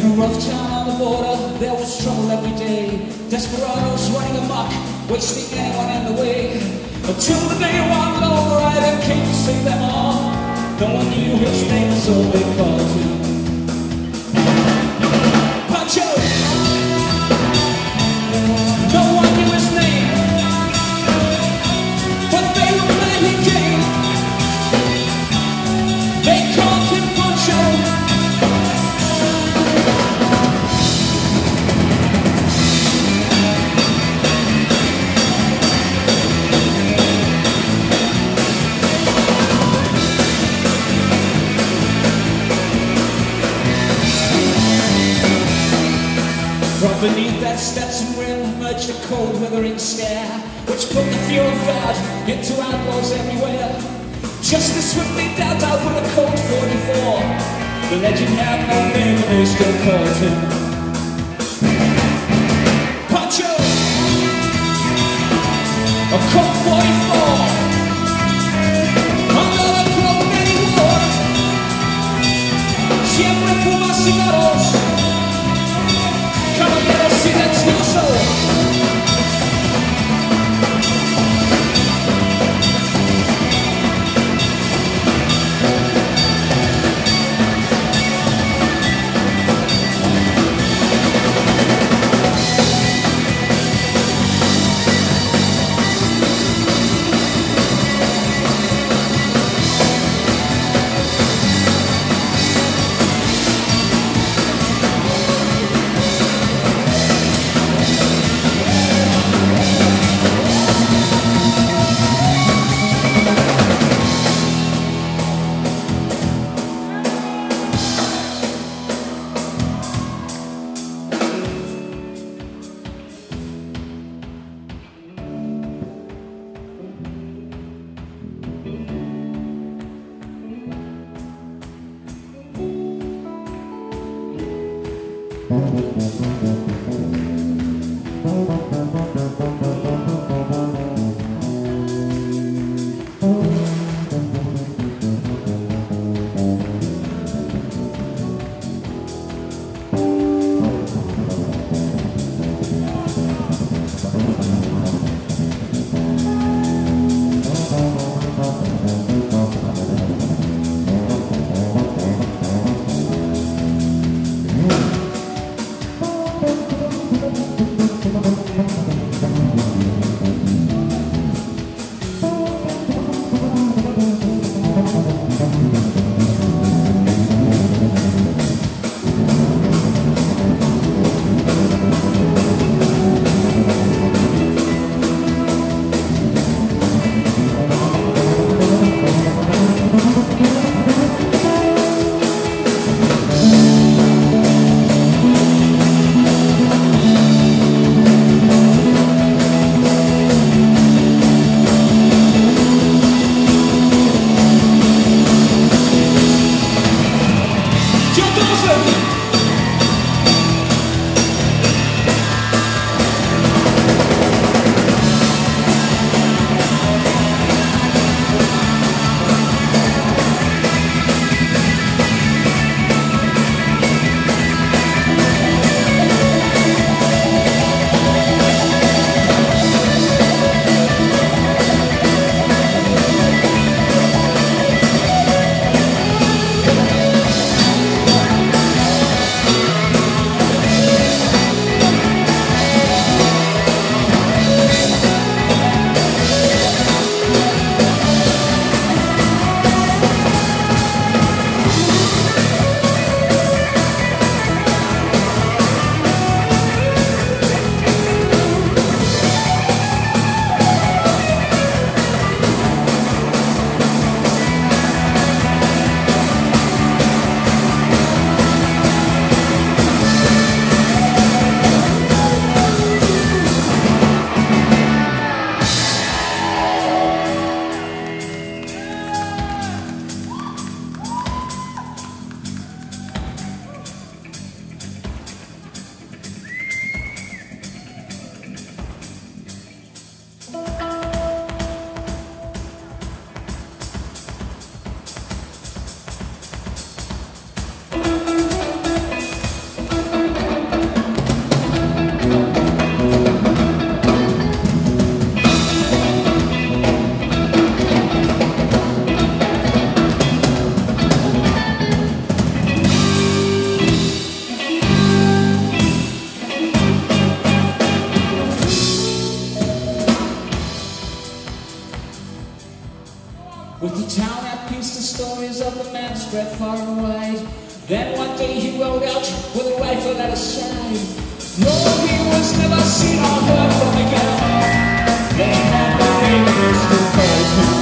rough town on the border, there was trouble every day. Desperados running amok, wasting anyone in the way. Until the day one low rider came to save them all. No one knew his name, so they called him Poncho. No one knew his name, but they were glad he came. They called him Poncho. From beneath that Stetson rim emerged a cold withering stare, which put the fear of God into outlaws everywhere. Just as swiftly dealt out with a Colt 44. The legend had no name and they still called him Poncho. A Colt 44 under the cloak that he wore. Siempre fuma cigarros. Caballero silencioso. town had pieced the stories of the man spread far and wide. Then one day he rode out with a rifle at his side. No, he was never seen or heard from again. They had the neighbors who called him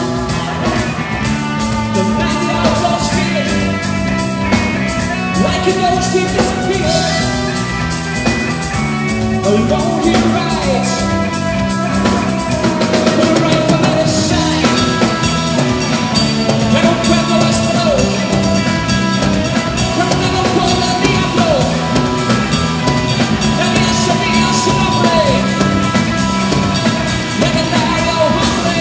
the man the outlaws feared. Like a ghost he disappeared. Alone he rides with a rifle at his side. Pero cuando explotó cuando por el diablo había subido su nombre, legendario hombre,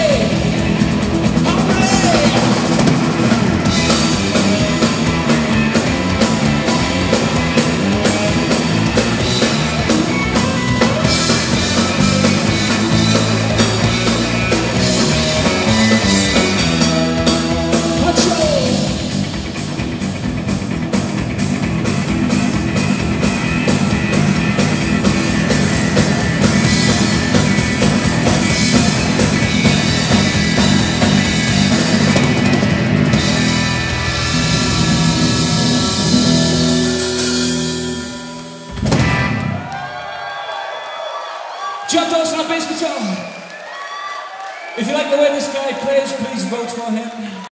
John Dawson on bass guitar. If you like the way this guy plays, please vote for him.